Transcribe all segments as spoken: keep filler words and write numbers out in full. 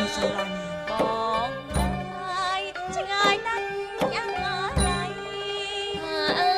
ស្រឡាញ់បងហើយឆ្ងាយណាស់យ៉ាងไรអើ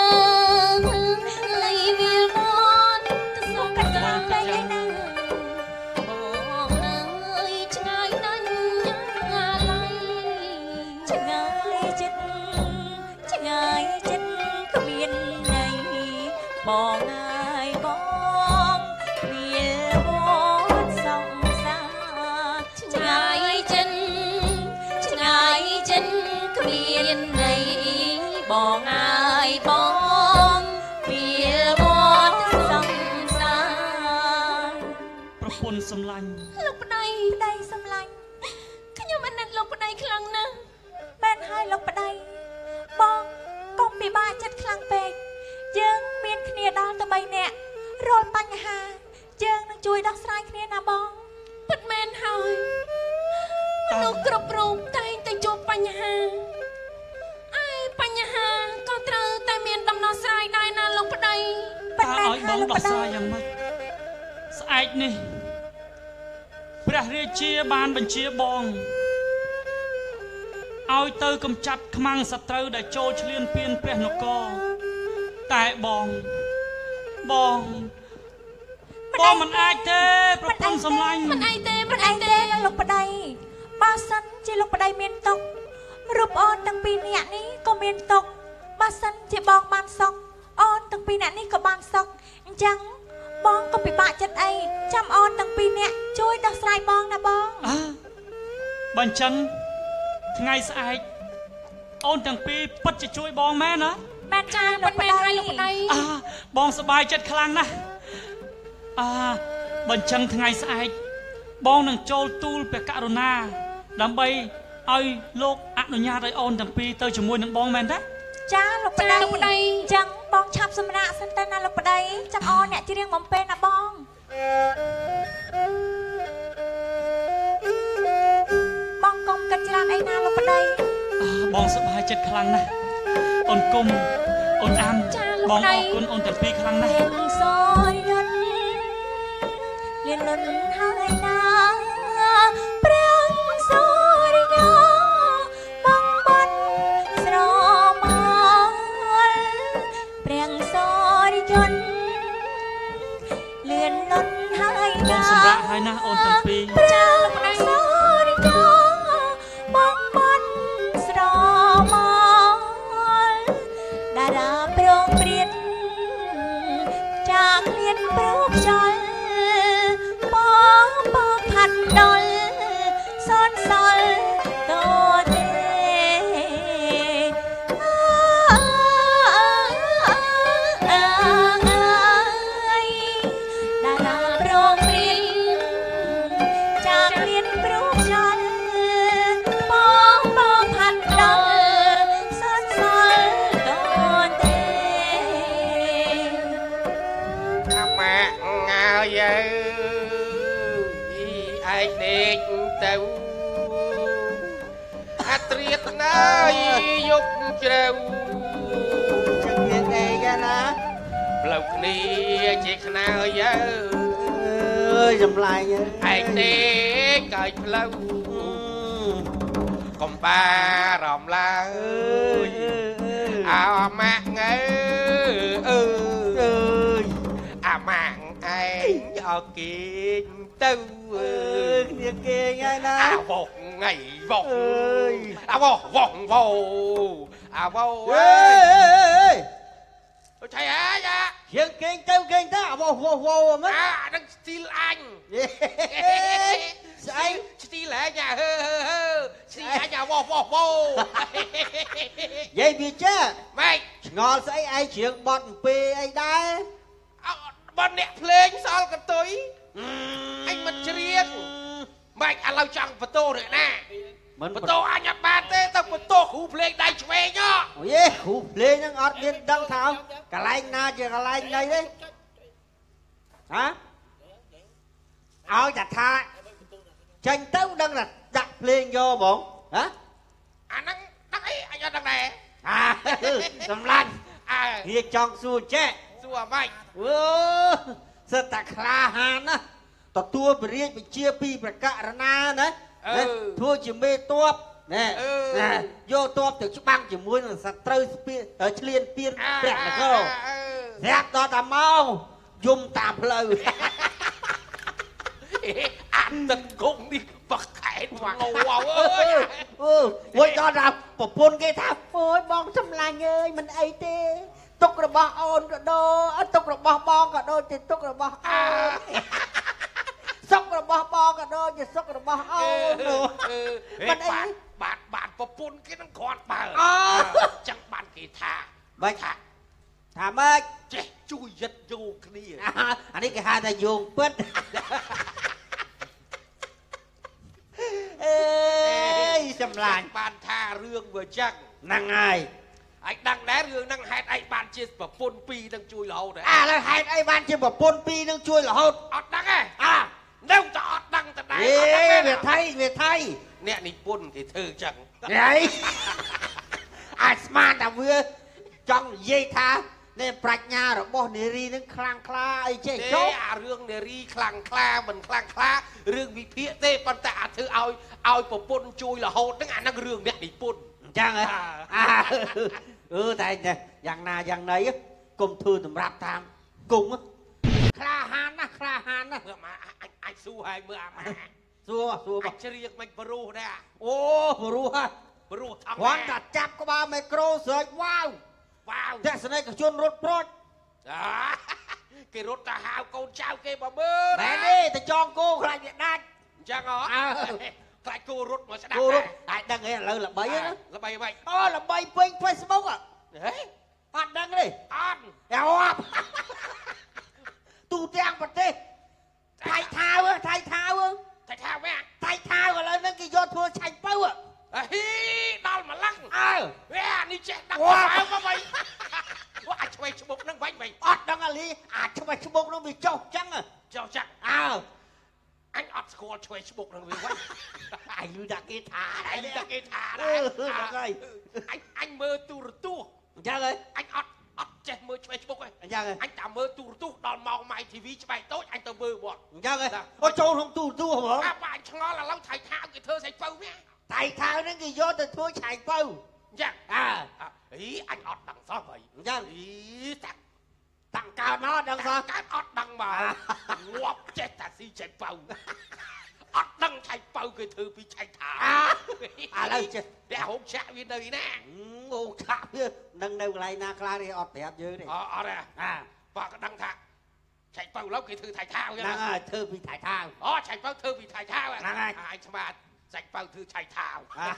លៃវាលមនទៅសុំកាត់ឡើងពេកឯណាបងហើយឆ្ងាយណាស់យ៉ាងไรឆ្ងាយចិត្តឆ្ងាយចិត្តគ្មានន័យបងហើយបងវាលវត្តសង្សារឆ្ងាយចិត្តឆ្ងាយចិត្តគ្មានន័យបងហើយបងវាលវត្តសង្សារប្រពន្ធសំឡាញ់លោកប្តីប្តីសំឡាញ់ខ្ញុំអាណិតលោកប្តីខ្លាំងណាស់បែនហើយលោកប្តីបងកុំពិបាកចិត្តខ្លាំងពេកយើងមានគ្នាដល់តែបីនាក់រាល់បញ្ហាយើងនឹងជួយដោះស្រាយគ្នាណាបងពិតមែនហើយមនុស្សគ្រប់រូបតែងតែជួបបញ្ហាឯបញ្ហាក៏ត្រូវតែមានដំណោះស្រាយដែរណាលោកប្តីតើឲ្យបងដោះស្រាយយ៉ាងម៉េចស្អែកនេះព្រះរាជាបានបញ្ជាបងឲ្យទៅកម្ចាត់ខ្មាំងសត្រូវដែលចូលឈ្លានពានព្រះនគរតែបងបងបងមិនអាចទេប្រពន្ធសំឡាញ់មិនអីទេមិនអីទេលោកប្តីបើសិនជាលោកប្តីមានទុករូបអូនទាំងពីរនាក់នេះក៏មានទុកបើសិនជាបងបានសុខអូនទាំងពីរនាក់នេះក៏បានសុខអញ្ចឹងបងក៏ពិបាកចិត្តអីចាំអូនទាំងពីរនាក់ជួយដោះស្រាយបងណាបងអើបើអញ្ចឹងថ្ងៃស្អែកអូនទាំងពីរពិតជាជួយបងមែនណាមែនចាលោកប្តីលោកប្តីអើបងសប្បាយចិត្តខ្លាំងណាស់អើបើអញ្ចឹងថ្ងៃស្អែកបងនឹងចូលទូលព្រះករុណាដើម្បីឲ្យលោកអនុញ្ញាតឲ្យអូនទាំងពីរទៅជាមួយនឹងបងមែនទេចាលោកប្តីលោកប្តីអញ្ចឹងបងឆាប់សម្រាកសិនទៅណាលោកប្តីចាំអូនអ្នកច្រៀងបំពេណាបងបងកុំគិតច្រើនអីណាលោកប្តីបងសប្បាយចិត្តខ្លាំងណាស់អូនគុំអូនអាំបងអរគុណអូនទាំងពីរខ្លាំងណាស់សយយន់លៀនលន់ហើយណាព្រះសូរិយាបងបាត់ស្រមោលព្រះសូរិយន់លឿនលន់ហើយណាបងសម្រាប់ហើយណាអូនទាំងពីរព្រះសូរិយាបងបាត់ស្រមោលតារាប្រងព្រាតចាក់លៀនព្រោះខ្យល់បងបងផាត់ដល់សនសល់តទេអើអើតារាប្រងព្រាតចាក់លៀនព្រោះខ្យល់បងបងផាត់ដល់សនសល់តទេអាម៉ាក់ងើយអើយឯងដេកទៅអាត្រៀតណាយយកជ្រៅចឹងមានអីกันណាផ្លូវគ្នាជាខ្នើយអើអើយចម្លាញ់ឯងដេកឲ្យផ្លូវកុំបារម្ភឡើយអើអាម៉ាក់ងើអើអើយអាម៉ាក់ឯងអើគេងទៅអើគ្នាគេងហើយណាអាវងថ្ងៃវងអើយអាវងវងវោអាវងអើយអូឆៃអាយ៉ារៀងគេងទៅគេងទៅអាវងវោវោហ្មងអានឹងស្ទីលអញស្អីស្ទីលអញហឺហឺស្ទីលអញអាវងវោវោយាយវាចាម៉េចឆ្ងល់ស្អីឯងច្រៀងបត់អំពីអីដែរបត់អ្នកភ្លេងសល់កន្ទុយអញមិនច្រៀងម៉េចឥឡូវចង់បន្ទោអ្នកណាបន្ទោអញអត់បានទេទៅបន្ទោគ្រូភ្លេងដៃឆ្វេងហ៎អូយគ្រូភ្លេងហ្នឹងអត់មានដឹងថាកន្លែងណាជាកន្លែងណីទេហ៎ឲ្យតែថាចេញទៅដឹងថាដាក់ភ្លេងយកហ្មងហ៎អាហ្នឹងដឹងអីអញអត់ដឹងដែរអាសម្លាញ់អើវាចង់សួរចេះសួរអ្ម៉េចអឺសិតតែក្លាហានណាទទួលពរាជវិជាពីប្រកាសរណាណាធ្វើជាមេតបណែយកតបទៅច្បាំងជាមួយនឹងសត្រូវឆ្លៀនពៀនព្រះនគរស្រាប់ដល់តែមកយំតាមផ្លូវអាទឹកគង់នេះបកខែនមកលោអើយអឺវិញដល់ថាប្រពន្ធគេថាអូយបងសម្លាញ់អើយមិនអីទេទុករបស់អូនក៏ដូរទុករបស់បងក៏ដូរជាទុករបស់អូនសុករបស់បងក៏ដូរជាសុករបស់អូនមិនអីបាទបាទប្រពន្ធគេនឹងគ្រាន់បើចឹងបានគេថាមិនថាថាម៉េចចេះជួយយិតយោគ្នាអានេះគេហៅថាយោងពិតអេយសម្លាញ់បានថារឿងវាចឹងហ្នឹងហើយឯងដឹងដែររឿងហ្នឹងហេតុអីបានជាប្រពន្ធពីរនឹងជួយរហូតឥឡូវហេតុអីបានជាប្រពន្ធពីរនឹងជួយរហូតអត់ដឹងទេអានៅតែអត់ដឹងតែដែរអេវាថៃវាថៃអ្នកនិពន្ធគេធ្វើចឹងហើយអាចស្មានតែវាចង់និយាយថានេះប្រាជ្ញារបស់នារីនឹងខ្លាំងក្លាអីចេះចុះអារឿងនារីខ្លាំងក្លាមិនខ្លាំងក្លារឿងវិភាគទេប៉ុន្តែអាធ្វើឲ្យឲ្យប្រពន្ធជួយរហូតហ្នឹងអាហ្នឹងរឿងអ្នកនិពន្ធអញ្ចឹងហ៎អឺតែយ៉ាងណាយ៉ាងណីកុំធ្វើសម្រាប់តាមគង់ក្លាហានណាក្លាហានណាមើលមកអាចអាចស៊ូហើយមើលអាម៉ាស៊ូស៊ូមកជ្រៀកមិនប្រុសដែរអូប្រុសហ่ะប្រុសធម្មតាគាត់តែចាប់ក្បាលមីក្រូស្រេចវ៉ាវវ៉ាវទស្សនិកជនរត់ប្រូចគេរត់ទៅហៅកូនចៅគេមកមើលមែនទេទៅចងគោខ្លាចវាដាច់អញ្ចឹងហ៎ខ្លាចគោរត់មកស្ដាប់គោរត់តែដឹងហ៎ឥឡូវល្បីណាល្បីអ្វីអូល្បីពេញ Facebook ហ៎អត់ដឹងទេអត់យ៉ាអត់ទូទាំងប្រទេសថៃថាវថៃថាវថៃថាវថៃថាវឥឡូវហ្នឹងគេយកធ្វើឆាច់ពៅអហីដល់ម្លឹងអើវ៉ានេះចេះដាក់មកមកវិញអាចឆ្វេងឆ្បុកហ្នឹងវិញវិញអត់ដឹងអាលីអាចឆ្វេងឆ្បុកហ្នឹងវាចុះចឹងចុះចាក់អើអញអត់ស្គាល់ឆ្វេងឆ្បុកហ្នឹងវាវិញអញឮតែគេថាអញតែគេថាដែរហ្នឹងហើយអញអញមើលទូរទស្សន៍អញ្ចឹងហើយអញអត់អត់ចេះមើលឆ្វេងឆ្បុកទេអញ្ចឹងហើយអញតែមើលទូរទស្សន៍ដល់ម៉ោង ម៉ៃ ធី វី ច្បាយតូចអញទៅមើលមកអញ្ចឹងហើយអូចូលក្នុងទូរទស្សន៍ហ្មងអាបាអញឆ្ងល់ឥឡូវថៃថាគេធ្វើស្អីពៅវាថៃថាហ្នឹងគេយកទៅធ្វើឆៃពៅអញ្ចឹងអើអីអញអត់ដឹងសោះហើយអញ្ចឹងអីតាំងតាំងកើតមកដឹងសោះកើតអត់ដឹងមកងាប់ចេះតែស៊ីឆៃពៅអត់ដឹងឆៃពៅគេធ្វើពីឆៃថាឥឡូវចេះតែហូបឆាក់វានៅណាហូបឆាក់វានឹងនៅកន្លែងណាខ្លះទេអត់ប្រាប់យើងទេអអត់ទេអាបើក៏ដឹងថាឆៃពៅឡូវគេធ្វើថៃថាហ្នឹងហើយធ្វើពីថៃថាអូឆៃពៅធ្វើពីថៃថាហ្នឹងហើយអញស្មាតសាច់ពៅធ្វើឆៃថា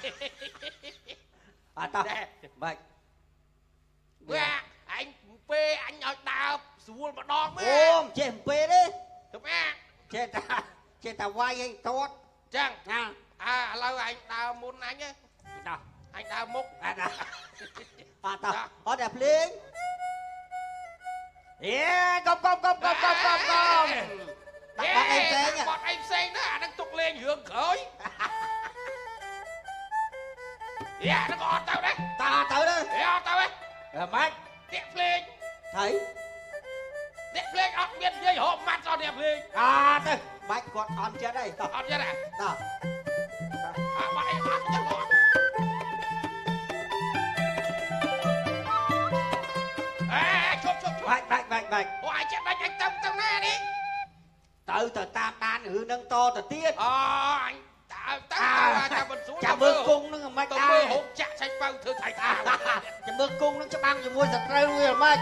អត់តោះបាច់វាអញពេលអញឲ្យដើរស្រួលម្ដងមែនអូមិនចេះពេលទេទៅម៉ាចេះតែចេះតែវាយឲ្យទាត់ចឹងណាអាឥឡូវអញដើរមុនអញទេតោះអញដើរមុខអត់អត់តោះអត់តែភ្លេងអេកុំកុំកុំកុំកុំកុំកុំបាត់អីផ្សេងបាត់អីផ្សេងណាអានឹងទុកលេងរឿងក្រោយយ៉ានឹងអត់ទៅទេតើទៅទេអត់ទៅទេអើម៉េចតាក់ភ្លេងថៃតាក់ភ្លេងអត់មាននិយាយហូបម៉ាត់សោះតាក់ភ្លេងអត់ទេបាច់គាត់អត់ចិត្តទេអត់ចិត្តទេតោះអាបាត់អីអត់ចិត្តអត់អេជប់ជប់បាច់បាច់បាច់បាច់អូអញចិត្តបាច់អញទៅទៅណានេះទៅទៅតាមដានរឿងនឹងតទៅទៀតអូអញទៅទៅចាំមិនស្រួលចាំមើលគង់នឹងមិនដែរទៅមើលហូបចាក់សាច់បើធ្វើថៃថាចាំមើលគង់នឹងច្បាំងជាមួយសត្រូវវាមិន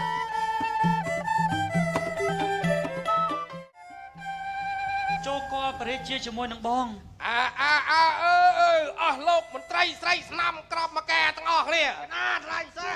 ចូលកលបរិជាជាមួយនឹងបងអើអើអើអើអើអស់លោកមន្ត្រីស្រីស្នំក្របមកកែទាំងអស់គ្នាណាថ្លៃសេះ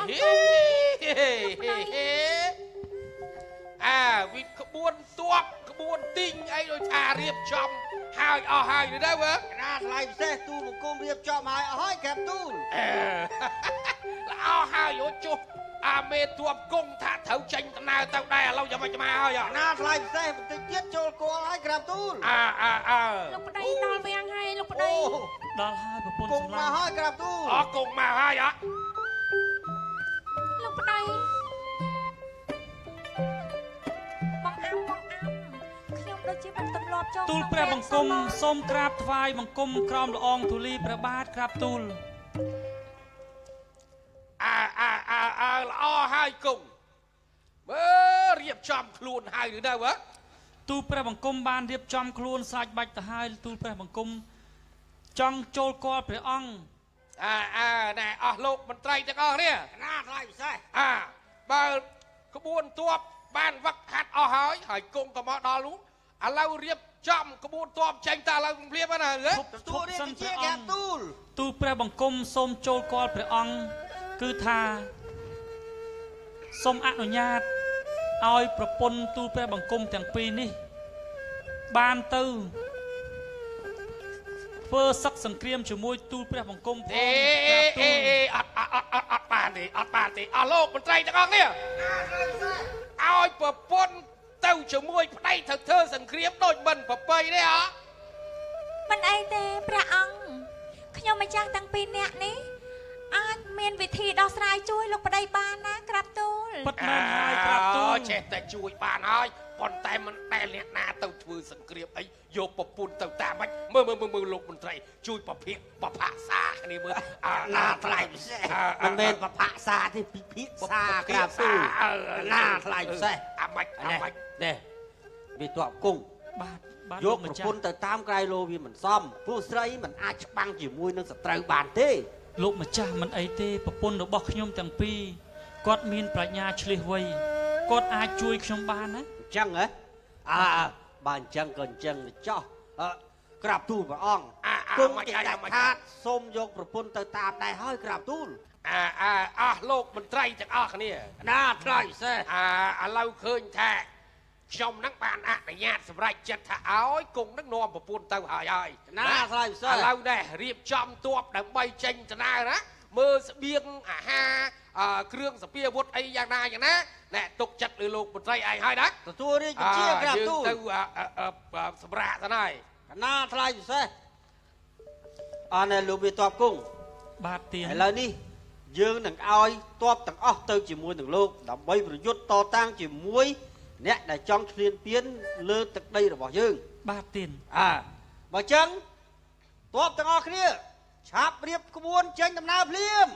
អាវិក្បួនទ័ពក្បួនទីងអីដូចថារៀបចំហើយអស់ហើយទៅវើណាថ្លៃពិសេសទូលបង្គំរៀបចំហើយអស់ហើយក្រាបទូលល្អហើយយោចុះអាមេទ័ពគង់ថាត្រូវចេញដំណើរទៅដែរឥឡូវយ៉ាងម៉េចមកហើយណាថ្លៃពិសេសបន្តិចទៀតចូលគល់ហើយក្រាបទូលអើអើអើលោកប្តីដល់វាំងហើយលោកប្តីដល់ហើយប្រពន្ធសម្លាញ់មកហើយក្រាបទូលអូគង់មកហើយអ่ะលោកប្តីបងអាំបងអាំខ្ញុំដូចជាមិនទម្លាប់ទូលព្រះបង្គំសូមក្រាបថ្វាយបង្គំក្រោមល្អងទូលីព្រះបាទក្រាបទូលអើអើអើអើល្អហើយគង់មើលរៀបចំខ្លួនហើយឬនៅហ៎ទូលព្រះបង្គំបានរៀបចំខ្លួនសាច់បាច់ទៅហើយទូលព្រះបង្គំចង់ចូលគាល់ព្រះអង្គអើអើណែអស់លោកមន្ត្រីទាំងអស់នេះណាថ្លៃពិសេសអើបើក្បួនទ័ពបានវឹកហាត់អស់ហើយហើយគង់ទៅមកដល់នោះឥឡូវរៀបចំក្បួនទ័ពចេញតើឥឡូវភ្លាមណាហ៎ទូលរាជជាព្រះទូលទូលព្រះបង្គំសូមចូលគាល់ព្រះអង្គគឺថាសូមអនុញ្ញាតឲ្យប្រពន្ធទូលព្រះបង្គំទាំងពីរនេះបានទៅធ្វើសឹកសង្គ្រាមជាមួយទូលព្រះបង្គំផងអេអេអត់អត់អត់អត់បានទេអត់បានទេអស់លោកមន្ត្រីទាំងអស់នេះឲ្យប្រពន្ធទៅជាមួយប្តីទៅធ្វើសង្គ្រាមដូចមិនប្រពៃទេហ៎មិនអីទេព្រះអង្គខ្ញុំម្ចាស់ទាំងពីរនាក់នេះអាចមានវិធីដោះស្រាយជួយលោកប្តីបានណាក្រាបទូលពិតមែនហើយក្រាបទូលចេះតែជួយបានហើយប៉ុន្តែមិនដែលអ្នកណាទៅធ្វើសង្គ្រាមអីយកប្រពន្ធទៅតាមមិនមើលមើលមើលលោកមន្ត្រីជួយប្រភេទប្រផាសាគ្នាមើលណាថ្លៃពិសេសមិនមែនប្រផាសាទេពិភាក្សាក្រាបទូលណាថ្លៃពិសេសអាម៉េចអាម៉េចនេះវាទ័ពគង់បាទបាទយកប្រពន្ធទៅតាមក្រៃលោវាមិនសមព្រោះស្រីមិនអាចច្បាំងជាមួយនឹងសត្រូវបានទេលោកម្ចាស់មិនអីទេប្រពន្ធរបស់ខ្ញុំទាំងពីរគាត់មានប្រាជ្ញាឆ្លៀសវៃគាត់អាចជួយខ្ញុំបានណាអញ្ចឹងហ៎អើបើអញ្ចឹងក៏អញ្ចឹងចោះក្រាបទូលព្រះអង្គគុំគេដាច់ខាតសូមយកប្រពន្ធទៅតាមដែរហើយក្រាបទូលអើអើអស់លោកមន្ត្រីទាំងអស់គ្នាណាថ្លៃពិសេសអើឥឡូវឃើញថាខ្ញុំនឹងបានអនុញ្ញាតសម្រាប់ចិត្តថាឲ្យគង់នឹងនាំប្រពន្ធទៅហើយហើយណាថ្លៃពិសេសឥឡូវនេះរៀបចំទ័ពដើម្បីចេញដំណើរណាមើលស្បៀងអាហារគ្រឿងសព្វាវុធអីយ៉ាងណាយ៉ាងណាណែទុកចិត្តលើលោកមន្ត្រីឯងហើយណាទទួលរាជជាក្រាបទូលទៅសម្រាប់ទៅហើយណាថ្លៃពិសេសអរណែលោកវាទ័ពគង់បាទទៀនឥឡូវនេះយើងនឹងឲ្យទ័ពទាំងអស់ទៅជាមួយនឹងលោកដើម្បីប្រយុទ្ធតតាំងជាមួយអ្នកដែលចង់ឈ្លានពានលើទឹកដីរបស់យើងបាទទៀនអើបើចឹងទ័ពទាំងអស់គ្នាឆាប់រៀបក្បួនចេញដំណើរភ្លាម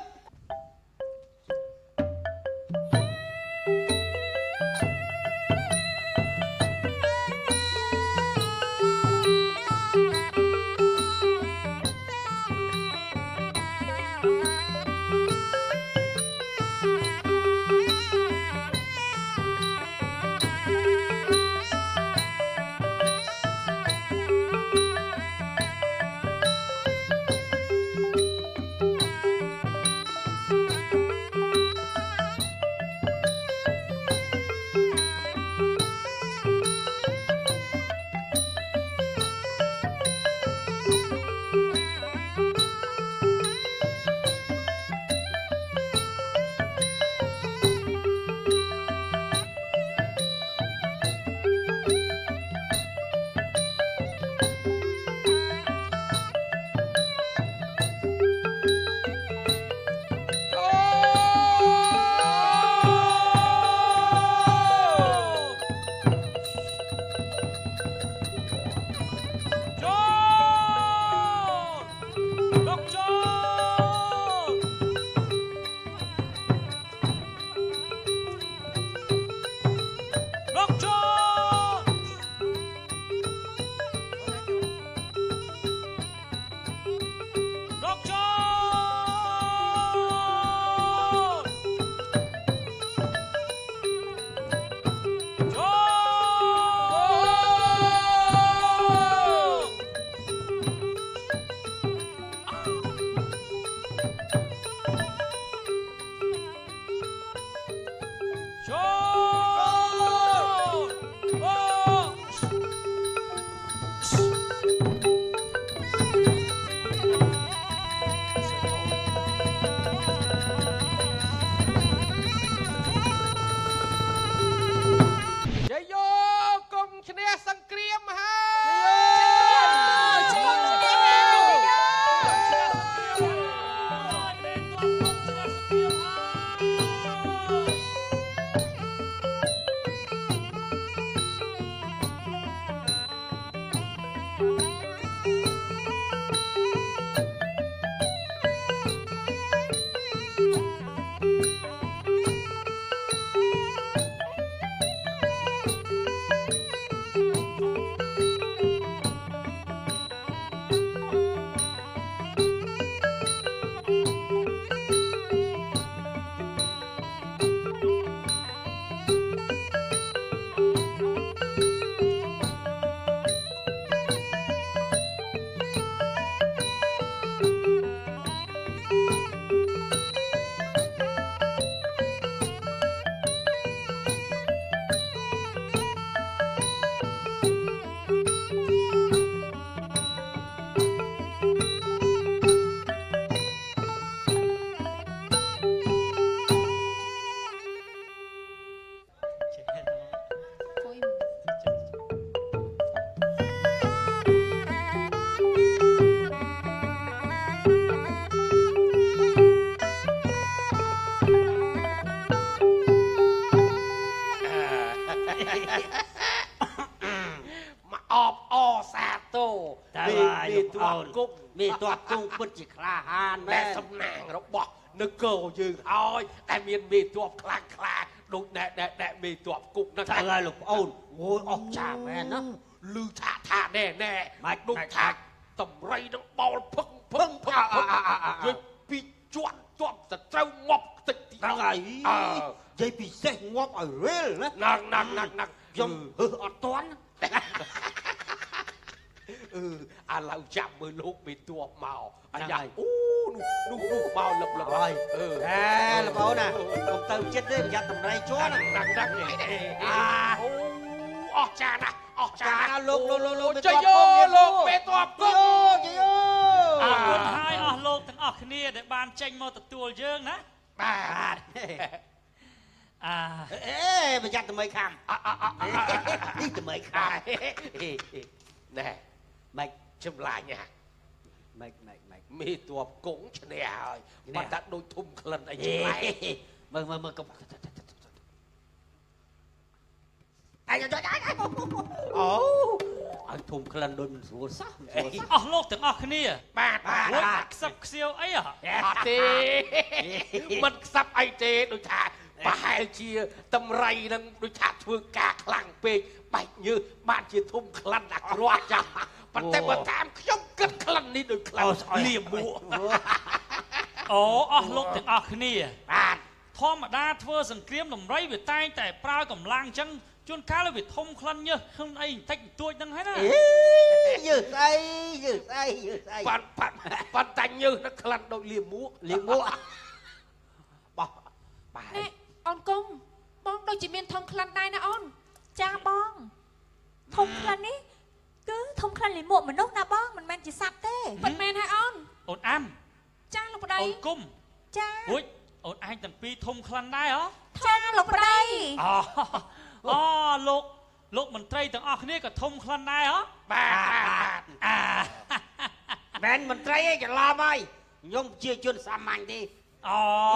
គុកមេតបគង់ពិតជាក្លាហានតែសំណាងរបស់នគរយើងហើយតែមានមេតបខ្លាំងខ្លាដូចដែលដែលមេតបគុកហ្នឹងតែហើយលោកប្អូនអូយអស់ចាមែនណាលឺថាថាណែណែមិនដូចថាតម្រៃនឹងបោលផឹកផឹកផឹកយកពីជាប់ជាប់ទៅត្រូវងប់ទឹកទីហ្នឹងហើយនិយាយពិសេសងាប់ឲ្យរៀលណាណាស់ណាស់ណាស់ណាស់ខ្ញុំហឺអត់តាន់អឺអាឡៅចាប់មើលលោកមេតបមកអាយ៉ាអូនោះនោះនោះមកលឹបលឹបហើយអឺហេលោកប្អូនណាកុំទៅចិត្តទេប្រយ័ត្នតម្រៃជាប់ណាស់ណាស់ណាស់អាអូអស់ចាណាស់អស់ចាលោកលោកលោកចុយយោលោកមេតបគុកចយោអរគុណហើយអស់លោកទាំងអស់គ្នាដែលបានចេញមកទទួលយើងណាបាទអាអេប្រយ័ត្នតម្រៃខាំនេះតម្រៃខាំណែម៉េចចម្លាញ់ហ่ะម៉េចម៉េចម៉េចមេតបគង់ឈ្នះហើយបាត់តែដូចធំក្លិនអីឆ្លែកមើលមើលមើលកុំអាយអូឲ្យធំក្លិនដូចមិនស្រួលសោះអស់លោកទាំងអស់គ្នាបាទបាទរួចខ្សឹបខ្សៀវអីហ៎អត់ទេមិនខ្សាប់អីទេដូចថាប្រហែលជាតម្រៃនឹងដូចថាធ្វើការខ្លាំងពេកបែកញើសបានជាធំក្លិនអាក្រក់ចាស់ប៉ុន្តែបើតាមខ្ញុំគិតក្លិននេះដូចក្លិនលាមួកអូអស់លោកទាំងអស់គ្នាបាទធម្មតាធ្វើសង្គ្រាមដំរីវាតែងតែប្រើកម្លាំងអញ្ចឹងជួនកាលវាធំក្លិនញើសខ្លួនអីបន្តិចបន្តួចហ្នឹងហើយណាយឺស្អីយឺស្អីយឺស្អីប៉ាន់ប៉ាន់ប៉ុន្តែញើសនឹងក្លិនដូចលាមួកលាមួកបោះបាទណែអូនគុំបងដូចជាមានធំក្លិនដែរណាអូនចាបងធំក្លិននេះគឺធំក្លិនលាមកមនុស្សណាបងមិនមែនជាសត្វទេពិតមែនហើយអូនអូនអាំចាលោកប្តីអូនគុំចារួចអូនឯងទាំងពីរធំក្លិនដែរហ៎ចាលោកប្តីអូអូលោកលោកមន្ត្រីទាំងអស់គ្នាក៏ធំក្លិនដែរហ៎បាទបាទអាមែនមន្ត្រីឯងច្រឡំហើយខ្ញុំជាជនសាមញ្ញទេអូ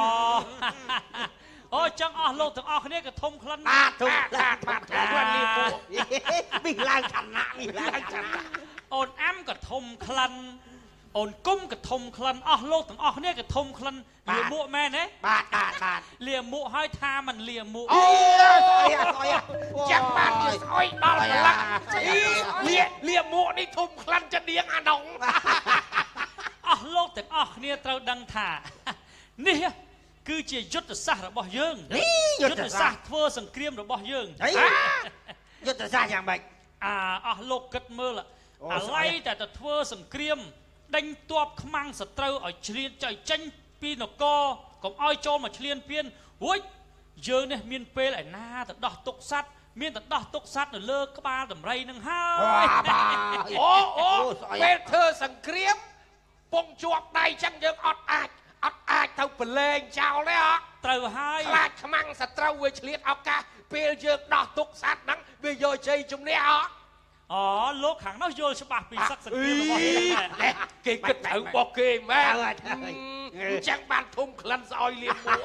អូចឹងអស់លោកទាំងអស់គ្នាក៏ធំក្លិនបាទធំបាទបាទបាទលាមួកនេះឡើងឋានៈនេះឡើងឋានៈអូនអាំក៏ធំក្លិនអូនគុំក៏ធំក្លិនអស់លោកទាំងអស់គ្នាក៏ធំក្លិនលាមួកមែនទេបាទបាទបាទលាមួកហើយថាមិនលាមួកអូអីអីចាំបានជាស្អុយដល់ប្រឡាក់លាលាមួកនេះធំក្លិនចដៀងអាណងអស់លោកទាំងអស់គ្នាត្រូវដឹងថានេះគឺជាយុទ្ធសាស្ត្ររបស់យើងយុទ្ធសាស្ត្រធ្វើសង្គ្រាមរបស់យើងអីយុទ្ធសាស្ត្រយ៉ាងម៉េចអាអស់លោកគិតមើលអាឡ័យតែទៅធ្វើសង្គ្រាមដេញទ័ពខ្មាំងសត្រូវឲ្យឆ្លៀនចៃចេញពីនគរកុំឲ្យចូលមកឆ្លៀនពៀនរួចយើងនេះមានពេលឯណាទៅដោះទុកសัตว์មានទៅដោះទុកសัตว์នៅលើក្បាលដំរីនឹងហើយអូអូពេលធ្វើសង្គ្រាមពងជាប់ដៃចឹងយើងអត់អាចអត់អាចទៅប្រឡែងចោលទេអត់ត្រូវហើយខ្លាចខ្មាំងសត្រូវវាឆ្លៀតឱកាសពេលយើងដោះទុកសัตว์ហ្នឹងវាយកជ័យជំនះអត់អូលោកខាងនោះយល់ច្បាស់ពីសឹកសង្គ្រាមរបស់យើងគេគិតត្រូវបោះគេមែនអញ្ចឹងបានធំក្លិនស្អុយលាមួក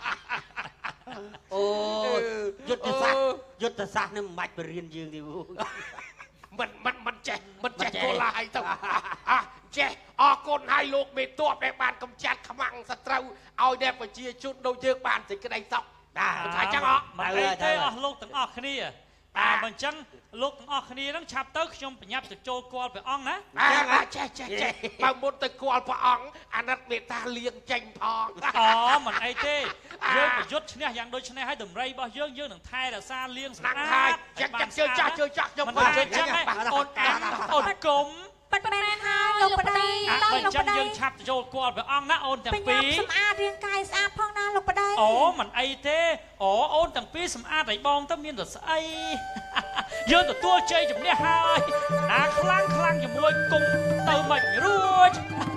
អូយុទ្ធសាស្ត្រយុទ្ធសាស្ត្រនេះមិនបាច់បរៀនយើងទេមិនមិនមិនចេះមិនចេះកូឡាយទៅអះចេះអរគុណឲ្យលោកមេតបដែលបានកំចាត់ខ្មាំងសត្រូវឲ្យតែប្រជាជនដូចយើងបានសេចក្តីសុខបាទថាចឹងអត់មិនអីទេអស់លោកទាំងអស់គ្នាតែបើអញ្ចឹងលោកទាំងអស់គ្នានឹងឆាប់ទៅខ្ញុំបញ្ញាប់ទៅចូលគាល់ព្រះអង្គណាបាទចេះចេះចេះបើមុនទៅគាល់ព្រះអង្គអាណិតមេត្តាលៀងចេញផងអូមិនអីទេយើងប្រយុទ្ធឈ្នះយ៉ាងដូចឈ្នះឲ្យដំរីរបស់យើងយើងនឹងថែរក្សាលៀងស្អាតហើយចឹងចឹងជឿចាស់ជឿចាស់ខ្ញុំមិនជឿចាស់ទេអូនអាំអូនគុំប៉ិតមែនហើយលោកប្តីអ่ะឡើបើយអលោកញ្ចឹងប្តីយើងឆាប់ទៅចូលគាល់ព្រះអង្គណាអូនទាំងបញ្ញាពីរសម្អាតរាងកាយស្អាតផងណាលោកប្តីអូមិនអីទេអូអូនទាំងពីរសម្អាតឲ្យបងទៅមានតែស្អី យើងទទួលជ័យជំនះហើយណាខ្លាំងខ្លាំងជាមួយគុំទៅមិនរួច